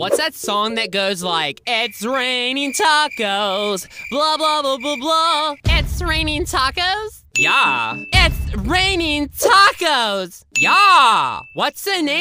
What's that song that goes like, it's raining tacos, blah, blah, blah, blah, blah. It's raining tacos? Yeah. It's raining tacos! Yeah! What's the name?